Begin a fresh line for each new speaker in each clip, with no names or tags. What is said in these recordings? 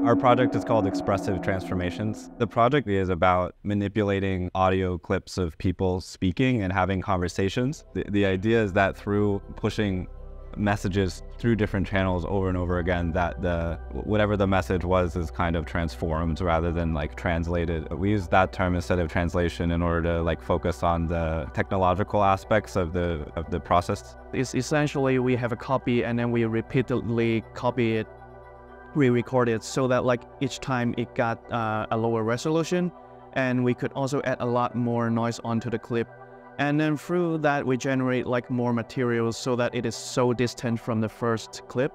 Our project is called Expressive Transformations. The project is about manipulating audio clips of people speaking and having conversations. The idea is that through pushing messages through different channels over and over again, that whatever the message was is kind of transformed rather than like translated. We use that term instead of translation in order to like focus on the technological aspects of the process.
It's essentially we have a copy and then we repeatedly copy it, re-record it, so that like each time it got a lower resolution, and we could also add a lot more noise onto the clip. And then through that, we generate like more materials so that it is so distant from the first clip.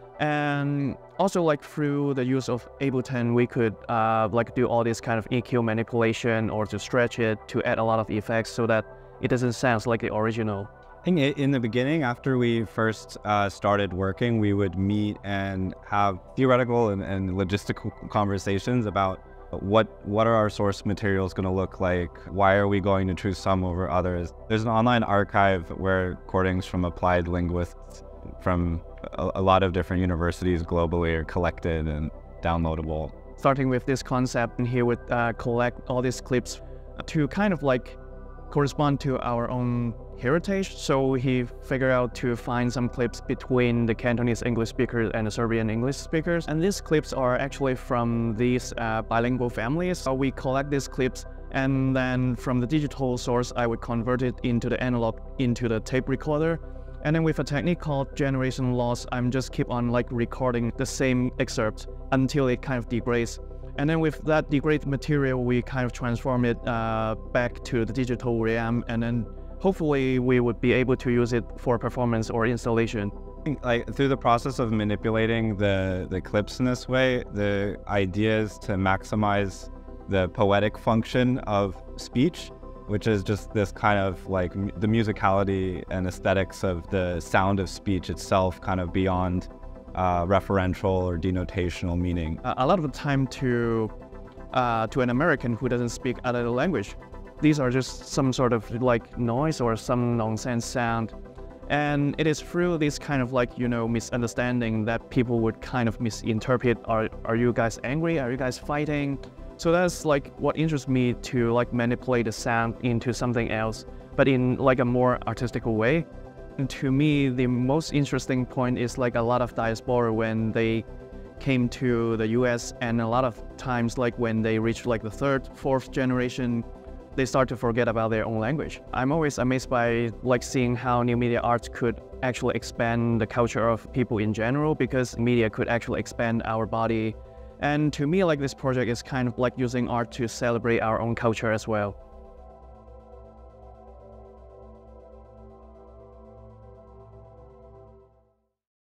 And also like through the use of Ableton, we could like do all this kind of EQ manipulation or to stretch it to add a lot of effects so that it doesn't sound like the original.
I think in the beginning, after we first started working, we would meet and have theoretical and logistical conversations about what are our source materials going to look like? Why are we going to choose some over others? There's an online archive where recordings from applied linguists from a lot of different universities globally are collected and downloadable.
Starting with this concept, and he would collect all these clips to kind of like correspond to our own heritage. So he figured out to find some clips between the Cantonese English speakers and the Serbian English speakers. And these clips are actually from these bilingual families. So we collect these clips, and then from the digital source, I would convert it into the analog, into the tape recorder. And then with a technique called generation loss, I'm just keep on like recording the same excerpt until it kind of degrades. And then with that degraded material, we kind of transform it back to the digital realm, and then hopefully we would be able to use it for performance or installation.
Like through the process of manipulating the clips in this way, the idea is to maximize the poetic function of speech, which is just this kind of like the musicality and aesthetics of the sound of speech itself, kind of beyond referential or denotational meaning.
A lot of the time to an American who doesn't speak other language, these are just some sort of like noise or some nonsense sound. And it is through this kind of like, you know, misunderstanding that people would kind of misinterpret, are you guys angry? Are you guys fighting? So that's like what interests me, to like manipulate the sound into something else, but in like a more artistical way. And to me, the most interesting point is like a lot of diaspora when they came to the US, and a lot of times like when they reach like the third, fourth generation, they start to forget about their own language. I'm always amazed by like seeing how new media arts could actually expand the culture of people in general, because media could actually expand our body. And to me, like this project is kind of like using art to celebrate our own culture as well.